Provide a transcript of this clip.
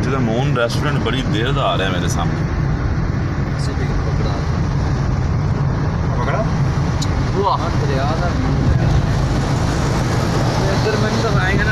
The moon restaurant बड़ी देर से आ रहा है मेरे सामने। पकड़ा वो दरिया का व्यू है इधर। मैंने तो आएंगे